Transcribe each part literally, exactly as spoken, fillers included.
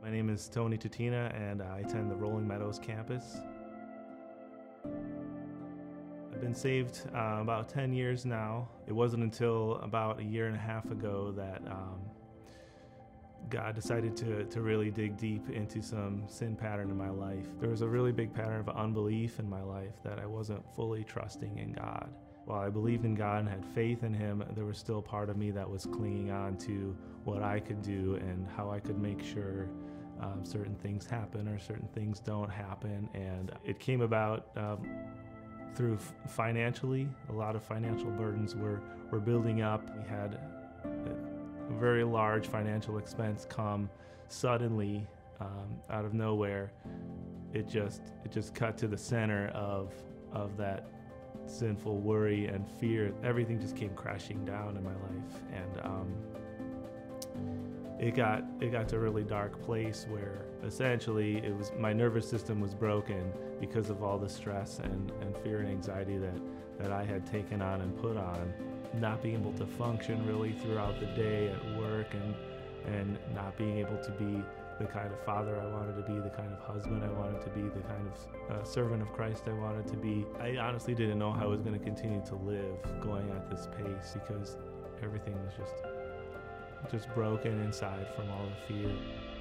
My name is Tony Tatina, and I attend the Rolling Meadows campus. I've been saved uh, about ten years now. It wasn't until about a year and a half ago that um, God decided to, to really dig deep into some sin pattern in my life. There was a really big pattern of unbelief in my life that I wasn't fully trusting in God. While I believed in God and had faith in Him, there was still part of me that was clinging on to what I could do and how I could make sure um, certain things happen or certain things don't happen. And it came about um, through financially. A lot of financial burdens were, were building up. We had a very large financial expense come suddenly um, out of nowhere. It just, it just cut to the center of, of that sinful worry and fear. Everything just came crashing down in my life, and um, it got it got to a really dark place where essentially it was my nervous system was broken because of all the stress and, and fear and anxiety that that I had taken on and put on. Not being able to function really throughout the day at work, and and not being able to be the kind of father I wanted to be, the kind of husband I wanted to be, the kind of uh, servant of Christ I wanted to be. I honestly didn't know how I was going to continue to live going at this pace because everything was just just broken inside from all the fear.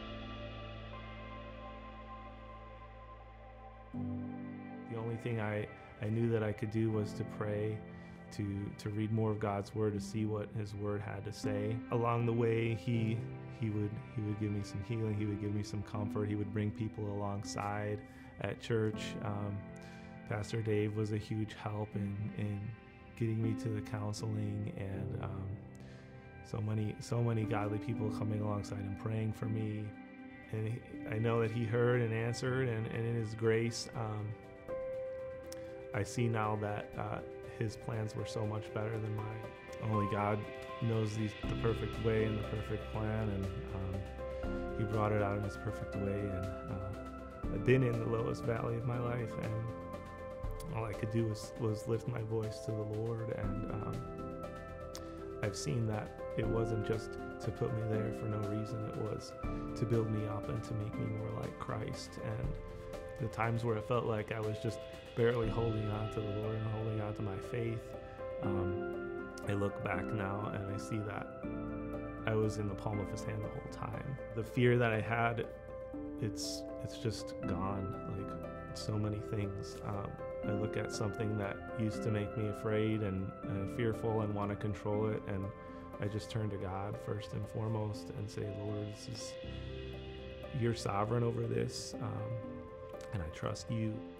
The only thing I, I knew that I could do was to pray, to to read more of God's Word, to see what His Word had to say. Along the way, He He would He would give me some healing. He would give me some comfort. He would bring people alongside at church. Um, Pastor Dave was a huge help in in getting me to the counseling, and um, so many so many godly people coming alongside and praying for me. And he, I know that He heard and answered, and, and in His grace, um, I see now that uh, His plans were so much better than mine. Only God knows the, the perfect way and the perfect plan, and um, He brought it out in His perfect way. And uh, I've been in the lowest valley of my life, and all I could do was, was lift my voice to the Lord. And um, I've seen that it wasn't just to put me there for no reason. It was to build me up and to make me more like Christ. And the times where it felt like I was just barely holding on to the Lord and holding on to my faith, um, I look back now and I see that I was in the palm of His hand the whole time. The fear that I had, it's it's just gone, like so many things. Um, I look at something that used to make me afraid and, and fearful and want to control it, and I just turn to God first and foremost and say, Lord, this is, You're sovereign over this. Um, and I trust You.